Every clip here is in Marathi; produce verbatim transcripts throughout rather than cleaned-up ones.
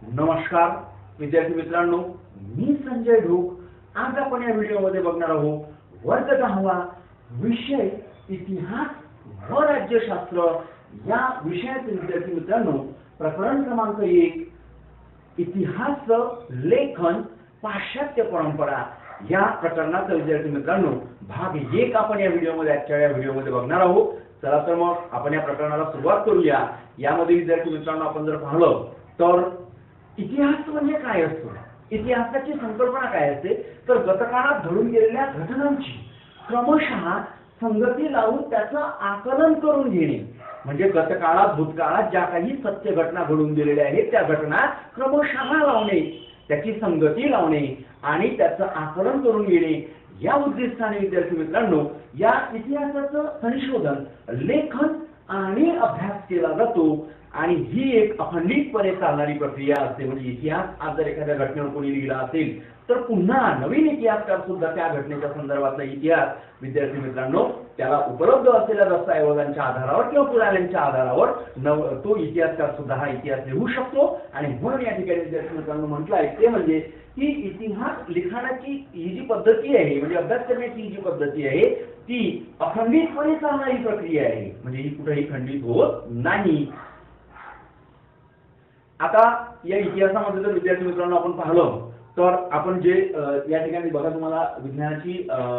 नमस्कार विद्यार्थी मित्रांनो, मी संजय ढोक। आज आपण या व्हिडिओमध्ये बघणार आहोत वर्ग दहावा विषय इतिहास व राज्यशास्त्र या विषयाचे विद्यार्थी मित्रांनो प्रकरण क्रमांक एक इतिहास लेखन पाश्चात्य परंपरा या प्रकरणाचा विद्यार्थी मित्रांनो भाग एक आपण या व्हिडिओमध्ये आजच्या या व्हिडिओमध्ये बघणार आहोत। चला तर मग आपण या प्रकरणाला सुरुवात करूया। यामध्ये विद्यार्थी मित्रांनो आपण जर पाहिलं तर इतिहास म्हणजे काय असतो, इतिहासाची संकल्पना काय असते, तर गतकाळात घडून गेलेल्या घटनांची क्रमशः संगती लावून त्याचं आकलन करून घेणे। म्हणजे गतकाळात भूतकाळात ज्या काही सत्य घटना घडून गेलेल्या आहेत त्या घटना क्रमशः लावणे, त्याची संगती लावणे आणि त्याचं आकलन करून घेणे या उद्देशाने विद्यार्थी मित्रांनो या इतिहासाचं संशोधन, लेखन आणि अभ्यास केला जातो। आणि ही एक अखंडितपणे चालणारी प्रक्रिया असते। म्हणजे इतिहास आज जर एखाद्या घटनेवर कोणी लिहिला असेल तर पुन्हा नवीन इतिहासकार सुद्धा त्या घटनेच्या संदर्भातला इतिहास विद्यार्थी मित्रांनो त्याला उपलब्ध असलेल्या दस्तऐवजांच्या आधारावर किंवा पुराव्यांच्या आधारावर नव तो इतिहासकार सुद्धा हा इतिहास लिहू शकतो। आणि म्हणून या ठिकाणी विद्यार्थी मित्रांनो म्हटलं आहे ते म्हणजे की इतिहास लिखाणाची ही जी पद्धती आहे, म्हणजे अभ्यास करण्याची ही जी पद्धती आहे ती अखंडितपणे चालणारी प्रक्रिया आहे। म्हणजे ही कुठेही खंडित होत नाही। आता या इतिहासामध्ये जर विद्यार्थी मित्रांनो आपण पाहिलं तर आपण जे या ठिकाणी बघा तुम्हाला विज्ञानाची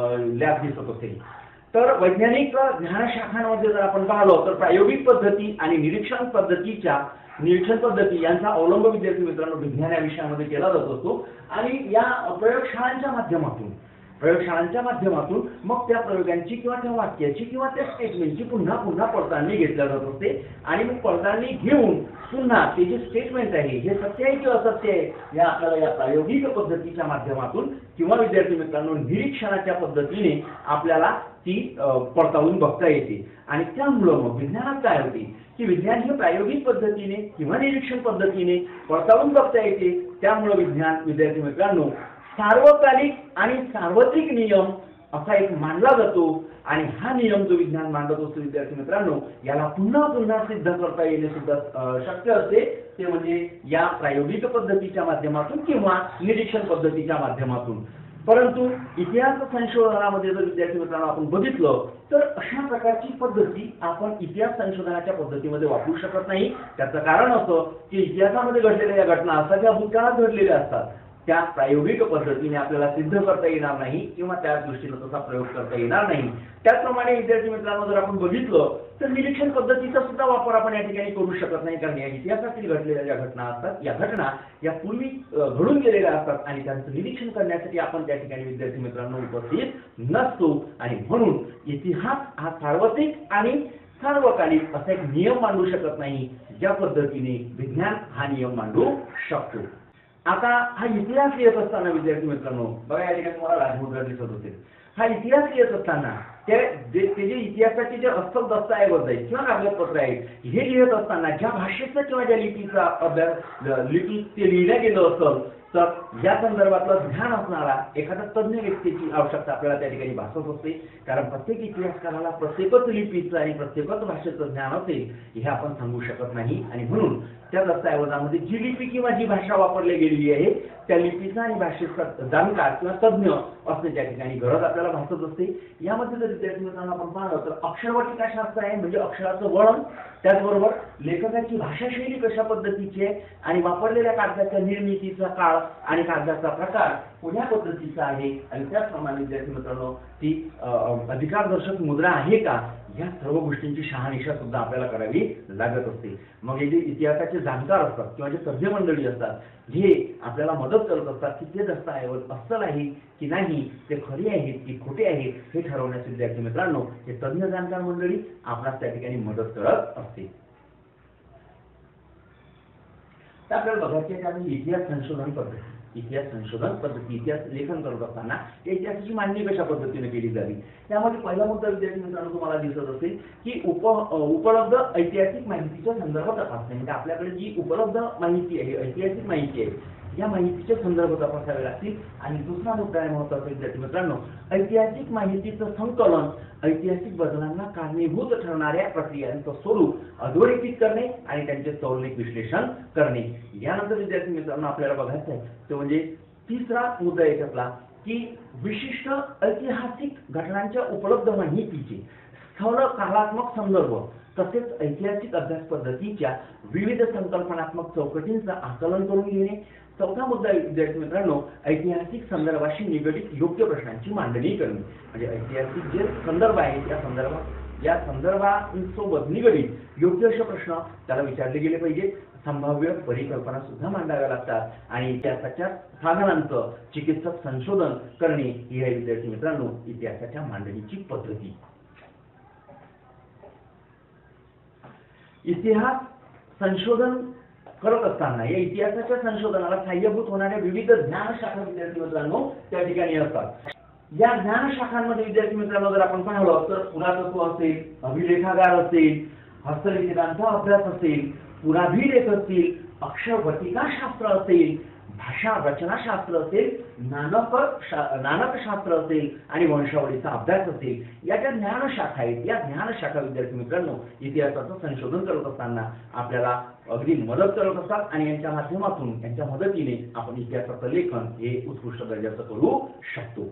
लॅब दिसत असेल, तर वैज्ञानिक ज्ञानशाखांमध्ये जर आपण पाहिलं तर प्रायोगिक पद्धती आणि निरीक्षण पद्धतीच्या निरीक्षण पद्धती यांचा अवलंब विद्यार्थी मित्रांनो विज्ञान या विषयामध्ये केला जात असतो। आणि या प्रयोगशाळांच्या माध्यमातून प्रयोगशाळांच्या माध्यमातून मग त्या प्रयोगांची किंवा त्या वाक्याची किंवा त्या स्टेटमेंटची पुन्हा पुन्हा पडताळणी घेतल्या जात असते। आणि मग पडताळणी घेऊन पुन्हा ते जे स्टेटमेंट आहे हे सत्य आहे किंवा असत्य आहे या आपल्याला या प्रायोगिक पद्धतीच्या माध्यमातून किंवा विद्यार्थी मित्रांनो निरीक्षणाच्या पद्धतीने आपल्याला ती पडताळून बघता येते। आणि त्यामुळं मग विज्ञानात काय होते की विज्ञान हे प्रायोगिक पद्धतीने किंवा निरीक्षण पद्धतीने पडताळून बघता येते। त्यामुळे विज्ञान विद्यार्थी मित्रांनो सार्वकालिक आणि सार्वत्रिक नियम असा एक मानला जातो। आणि हा नियम जो विज्ञान मांडत असतो विद्यार्थी मित्रांनो याला पुन्हा पुन्हा सिद्ध करता येणे सुद्धा शक्य असते, ते म्हणजे या प्रायोगिक पद्धतीच्या माध्यमातून किंवा निरीक्षण पद्धतीच्या माध्यमातून। परंतु इतिहास संशोधनामध्ये जर विद्यार्थी मित्रांनो आपण बघितलं तर अशा प्रकारची पद्धती आपण इतिहास संशोधनाच्या पद्धतीमध्ये वापरू शकत नाही। त्याचं कारण असं की इतिहासामध्ये घडलेल्या या घटना असतात ज्या भूतकाळात घडलेल्या असतात त्या प्रायोगिक पद्धतीने आपल्याला सिद्ध करता येणार नाही किंवा त्या दृष्टीने तसा प्रयोग करता येणार नाही। त्याचप्रमाणे विद्यार्थी मित्रांनो जर आपण बघितलं तर निरीक्षण पद्धतीचा सुद्धा वापर आपण या ठिकाणी करू शकत नाही, कारण या इतिहासातील घडलेल्या ज्या घटना असतात या घटना या पूर्वी घडून गेलेल्या असतात आणि त्यांचं निरीक्षण करण्यासाठी आपण त्या ठिकाणी विद्यार्थी मित्रांनो उपस्थित नसतो। आणि म्हणून इतिहास हा सार्वत्रिक आणि सार्वकालिक असा एक नियम मांडू शकत नाही ज्या पद्धतीने विज्ञान हा नियम मांडू शकतो। आता हा इतिहास लिहित असताना विद्यार्थी मित्रांनो बघा या ठिकाणी तुम्हाला राजमुद्रा दिसत होते। हा इतिहास लिहित असताना ते जे इतिहासाचे जे अस्सल दस्तऐवज आहेत किंवा कागदपत्र आहेत हे लिहित असताना ज्या भाषेचा किंवा ज्या लिपीचा अभ्यास लिपी ते लिहिलं गेलं असेल तर या संदर्भातलं ज्ञान असणारा एखादा तज्ञ व्यक्तीची आवश्यकता आपल्याला त्या ठिकाणी भासत असते। कारण प्रत्येक इतिहासकाराला प्रत्येकच लिपीचं आणि प्रत्येकच भाषेचं ज्ञान असेल हे आपण सांगू शकत नाही। आणि म्हणून त्या दस्तऐवजामध्ये जी लिपी किंवा जी भाषा वापरली गेलेली आहे त्या लिपीचा आणि भाषेचा जाणकार किंवा तज्ञ असणे त्या ठिकाणी गरज आपल्याला भासत असते। यामध्ये जर विद्यार्थी मित्रांनो आपण पाहिलं तर अक्षरवटिकाशास्त्र आहे, म्हणजे अक्षराचं वळण, त्याचबरोबर लेखकाची भाषाशैली कशा पद्धतीची आहे आणि वापरलेल्या कागदाच्या निर्मितीचा काळ आणि कागदाचा प्रकार कोण्या पद्धतीचा आहे आणि त्याचप्रमाणे विद्यार्थी मित्रांनो ती अधिकारदर्शक मुद्रा आहे का या सर्व गोष्टींची शहानिशा सुद्धा आपल्याला करावी लागत असते। मग हे जे इतिहासाचे जाणकार असतात किंवा जे तज्ञ मंडळी असतात हे आपल्याला मदत करत असतात की ते दस्तऐवज अस्सल आहे की नाही, ते खरे आहेत की खोटे आहेत हे ठरवण्यास विद्यार्थी मित्रांनो हे तज्ञ जाणकार मंडळी आपल्याला त्या ठिकाणी मदत करत असते। तर आपल्याला बघायचे आहे की इतिहास संशोधन पद्धती इतिहास संशोधन पद्धती इतिहास लेखन करत असताना इतिहासाची मांडणी कशा पद्धतीने केली जावी त्यामध्ये पहिला मुद्दा विद्यार्थी मित्रांनो तुम्हाला दिसत असेल की उप उपलब्ध ऐतिहासिक माहितीच्या संदर्भात तपासणे। म्हणजे आपल्याकडे जी उपलब्ध माहिती आहे, ऐतिहासिक माहिती आहे या माहितीचे संदर्भ तपासावे लागतील. आणि दुसरा मुद्दा आहे महत्त्वाचा विद्यार्थी मित्रांनो, ऐतिहासिक माहितीचं संकलन, ऐतिहासिक बदलांना कारणीभूत ठरणाऱ्या प्रक्रियांचं स्वरूप अधोरेखित करणे आणि त्यांचे सौलिक विश्लेषण करणे. यानंतर विद्यार्थी मित्रांनो आपल्याला बघायचं आहे तो म्हणजे तिसरा मुद्दा याच्यातला की विशिष्ट ऐतिहासिक घटनांच्या उपलब्ध माहितीचे स्थळ कालात्मक संदर्भ तसेच ऐतिहासिक अभ्यास पद्धतीच्या विविध संकल्पनात्मक चौकटींचं आकलन करून घेणे. चौथा मुद्दा विद्यार्थी मित्रांनो, ऐतिहासिक संदर्भाशी निगडित योग्य प्रश्नांची मांडणी करणे. म्हणजे ऐतिहासिक जे संदर्भ आहेत या संदर्भात या संदर्भांसोबत निगडित योग्य असे प्रश्न त्याला विचारले गेले पाहिजे. संभाव्य परिकल्पना सुद्धा मांडाव्या लागतात आणि इतिहासाच्या साधनांचं चिकित्सक संशोधन करणे ही आहे विद्यार्थी मित्रांनो इतिहासाच्या मांडणीची पद्धती. इतिहास संशोधन करत असताना या इतिहासाच्या संशोधनाला सहाय्यभूत होणाऱ्या विविध ज्ञानशाखा विद्यार्थी मित्रांनो त्या ठिकाणी असतात. या ज्ञानशाखांमध्ये विद्यार्थी मित्रांनो जर आपण पाहिलं तर पुरातत्व असेल, अभिलेखागार असेल, हस्तलिखितांचा अभ्यास असेल, पुराभिलेख असतील, अक्षरवटिकाशास्त्र असेल, भाषा रचनाशास्त्र असेल, नानक नानकशास्त्र असेल आणि वंशावळीचा अभ्यास असेल, या ज्या ज्ञानशाखा आहेत या ज्ञानशाखा विद्यार्थी मित्रांनो इतिहासाचं संशोधन करत असताना आपल्याला अगदी मदत करत असतात आणि यांच्या माध्यमातून यांच्या मदतीने आपण इतिहासाचं लेखन हे उत्कृष्ट दर्जाचं करू शकतो.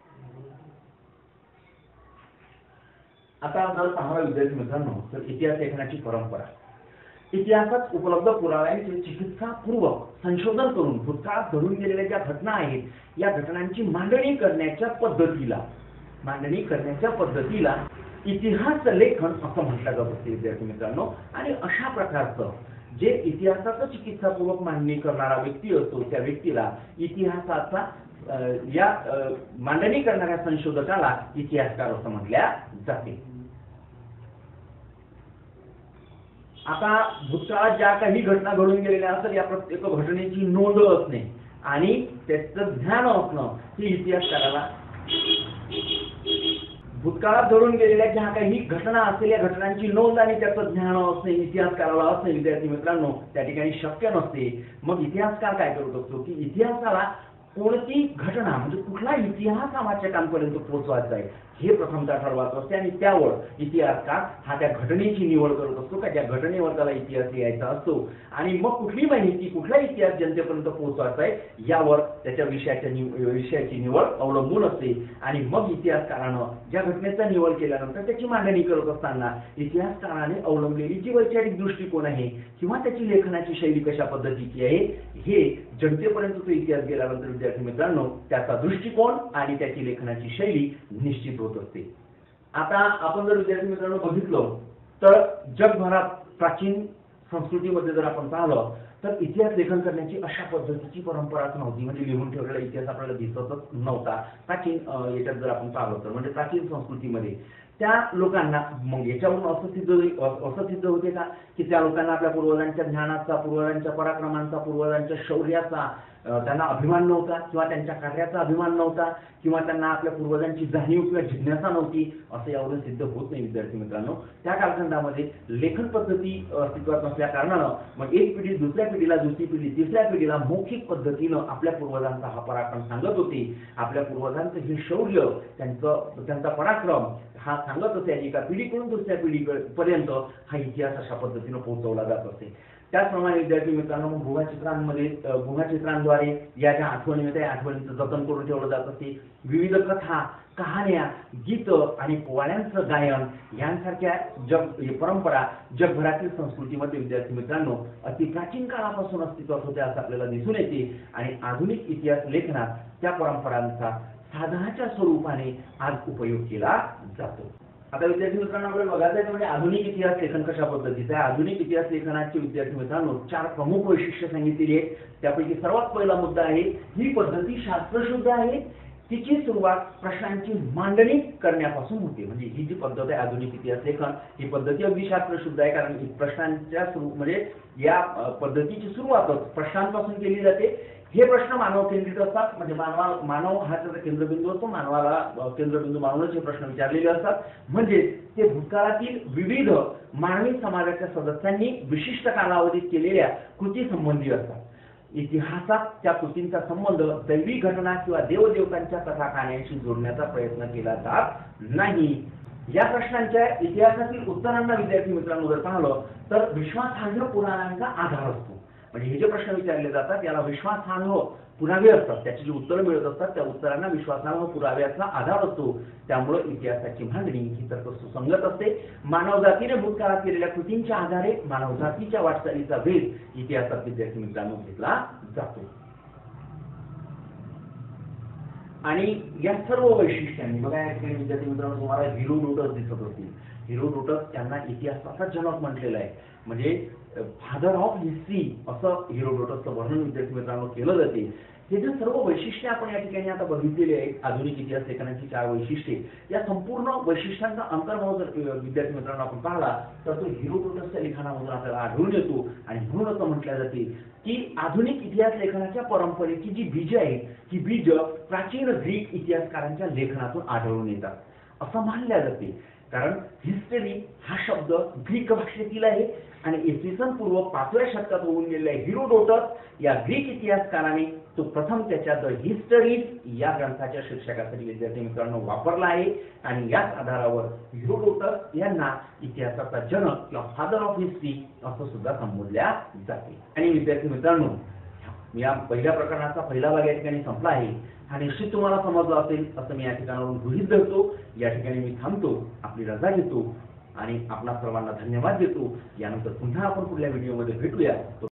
आता जर पाहायला विद्यार्थी मित्रांनो तर इतिहास लेखनाची परंपरा, इतिहासात उपलब्ध पुराव्यांचे चिकित्सापूर्वक संशोधन करून भूतकाळात घडून गेलेल्या ज्या घटना आहेत या घटनांची मांडणी करण्याच्या पद्धतीला मांडणी करण्याच्या पद्धतीला इतिहास लेखन असं म्हटलं जात असते विद्यार्थी मित्रांनो. आणि अशा प्रकारचं जे इतिहासाचं चिकित्सापूर्वक मांडणी करणारा व्यक्ती असतो त्या व्यक्तीला इतिहासाचा या मांडणी करणाऱ्या संशोधकाला इतिहासकार असं म्हटल्या जाते. आता भूतकाळात ज्या काही घटना घडून गेलेल्या असतात या प्रत्येक घटनेची नोंद असणे आणि त्याचं ज्ञान असणं ही इतिहासकाराला भूतकाळात घडून गेलेल्या ज्या काही घटना असतील या घटनांची नोंद आणि त्याचं ज्ञान असणे इतिहासकाराला असणे विद्यार्थी मित्रांनो त्या ठिकाणी शक्य नसते. मग इतिहासकार काय करत असतो की इतिहासाला कोणती घटना म्हणजे कुठला इतिहास वाचकांपर्यंत पोहोचवायचा आहे हे प्रथमतः ठरवायचं असते आणि त्यावर इतिहासकार हा त्या घटनेची निवड करत असतो का त्या घटनेवर त्याला इतिहास लिहायचा असतो आणि मग कुठली माहिती कुठला इतिहास जनतेपर्यंत पोहोचवायचा आहे यावर त्याच्या विषयाच्या विषयाची निवड अवलंबून असते. आणि मग इतिहासकारानं ज्या घटनेचा निवड केल्यानंतर त्याची मांडणी करत असताना इतिहासकाराने अवलंबलेली जी वैचारिक दृष्टिकोन आहे किंवा त्याची लेखनाची शैली कशा पद्धतीची आहे हे जनतेपर्यंत तो इतिहास गेल्यानंतर विद्यार्थी मित्रांनो त्याचा दृष्टिकोन आणि त्याची लेखनाची शैली निश्चित होत असते. आता आपण जर विद्यार्थी मित्रांनो बघितलं तर जगभरात प्राचीन संस्कृतीमध्ये जर आपण पाहिलं तर इतिहास लेखन करण्याची अशा पद्धतीची परंपराच नव्हती. म्हणजे लिहून ठेवलेला इतिहास आपल्याला दिसतच नव्हता प्राचीन याच्यात जर आपण पाहिलं तर. म्हणजे प्राचीन संस्कृतीमध्ये त्या लोकांना मग याच्यावरून असं सिद्ध असं सिद्ध होते का की त्या लोकांना आपल्या पूर्वजांच्या ज्ञानाचा पूर्वजांच्या पराक्रमांचा पूर्वजांच्या शौर्याचा त्यांना अभिमान नव्हता किंवा त्यांच्या कार्याचा अभिमान नव्हता किंवा त्यांना आपल्या पूर्वजांची जाणीव किंवा जिज्ञासा नव्हती असं यावरून सिद्ध होत नाही विद्यार्थी मित्रांनो. त्या कालखंडामध्ये लेखन पद्धती अस्तित्वात नसल्या कारणानं मग एक पिढी दुसऱ्या पिढीला दुसरी पिढी तिसऱ्या पिढीला मौखिक पद्धतीनं आपल्या पूर्वजांचा हा पराक्रम सांगत होते. आपल्या पूर्वजांचं हे शौर्य त्यांचं त्यांचा पराक्रम हा सांगत असे आणि एका पिढीकडून दुसऱ्या पिढीपर्यंत हा इतिहास अशा पद्धतीनं पोहोचवला जात असे. त्याचप्रमाणे विद्यार्थी मित्रांनो भूमाचित्रांमध्ये भूमाचित्रांद्वारे या ज्या आठवणी त्या आठवणींचं जतन करून ठेवलं जात असते. विविध कथा कहाण्या गीत आणि पोवाड्यांचं गायन यांसारख्या जग परंपरा जगभरातील संस्कृतीमध्ये विद्यार्थी मित्रांनो अति प्राचीन काळापासून अस्तित्वात होत्या असं आपल्याला दिसून येते. आणि आधुनिक इतिहास लेखनात त्या परंपरांचा साधनाच्या स्वरूपाने आज उपयोग केला जातो. आता विद्यार्थी मित्रांनो आपल्याला बघायचं आहे म्हणजे आधुनिक इतिहास लेखन कशा पद्धतीचं आहे. आधुनिक इतिहास लेखनाचे विद्यार्थी मित्रांनो चार प्रमुख वैशिष्ट्य सांगितलेली आहेत. त्यापैकी सर्वात पहिला मुद्दा आहे ही पद्धती शास्त्रशुद्ध आहे. तिची सुरुवात प्रश्नांची मांडणी करण्यापासून होते. म्हणजे ही जी पद्धत आहे आधुनिक इतिहास लेखन ही पद्धती अगदी शास्त्रशुद्ध आहे कारण प्रश्नांच्या सुरू म्हणजे या पद्धतीची सुरुवातच प्रश्नांपासून केली जाते. हे प्रश्न मानव केंद्रित असतात. म्हणजे मानवा मानव हा त्याचा केंद्रबिंदू असतो. मानवाला केंद्रबिंदू मानूनच हे प्रश्न विचारलेले असतात. म्हणजे ते भूतकाळातील विविध मानवी समाजाच्या सदस्यांनी विशिष्ट कालावधीत केलेल्या कृती संबंधी असतात. इतिहासात त्या कृतींचा संबंध दैवी घटना किंवा देवदेवतांच्या कथा कहाण्यांशी जोडण्याचा प्रयत्न केला जात नाही. या प्रश्नांच्या इतिहासातील उत्तरांना विद्यार्थी मित्रांनो जर पाहिलं तर विश्वासार्ह पुराणांचा आधार असतो. म्हणजे हे जे प्रश्न विचारले जातात याला विश्वासार्ह पुरावे असतात, त्याची जी उत्तरं मिळत असतात त्या उत्तरांना विश्वासार्ह पुराव्याचा आधार असतो. त्यामुळे इतिहासाची मांडणी ही तर सुसंगत असते. मानवजातीने भूतकाळात केलेल्या कृतींच्या आधारे मानवजातीच्या वाटचालीचा वेध इतिहासात विद्यार्थी मित्रांनो घेतला जातो. आणि या सर्व वैशिष्ट्यांनी बघा या ठिकाणी विद्यार्थी मित्रांनो तुम्हाला हिरोडोटस दिसत असतील. हिरोडोटस यांना इतिहासाचा जनक म्हटलेला आहे. म्हणजे फादर ऑफ हिस्ट्री असं हिरोडोटसचं वर्णन विद्यार्थी मित्रांनो केलं जाते. हे जे सर्व वैशिष्ट्ये आपण या ठिकाणी आता बघितलेली आहेत, आधुनिक इतिहास लेखनाची चार वैशिष्ट्ये, या संपूर्ण वैशिष्ट्यांचा अंतर्भाव जर विद्यार्थी मित्रांनो आपण पाहिला तर तो हिरोडोटसच्या लिखाणामधून आपल्याला आढळून येतो. आणि म्हणून असं म्हटलं जाते की आधुनिक इतिहास लेखनाच्या परंपरेची जी बीज आहेत ही बीज प्राचीन ग्रीक इतिहासकारांच्या लेखनातून आढळून येतात असं मानल्या जाते. कारण हिस्टरी हा शब्द ग्रीक भाषेतील आहे आणि इसवी सन पूर्व पाचव्या शतकात होऊन गेलेल्या हिरोडोटस या ग्रीक इतिहासकाराने तो प्रथम त्याच्या द हिस्टरीज या ग्रंथाच्या शीर्षकासाठी विद्यार्थी मित्रांनो वापरला आहे. आणि याच आधारावर हिरोडोटस यांना इतिहासाचा जनक किंवा फादर ऑफ हिस्ट्री असं सुद्धा संबोधल्या जाते. आणि विद्यार्थी मित्रांनो या पहिल्या प्रकरणाचा पहिला भाग या ठिकाणी संपला आहे. हा निश्चित तुम्हाला समजला असेल असं मी या ठिकाणावरून गृहीत धरतो. या ठिकाणी मी थांबतो, आपली रजा घेतो आणि आपणा सर्वांना धन्यवाद देतो. यानंतर पुन्हा आपण पुढल्या व्हिडिओमध्ये भेटूया.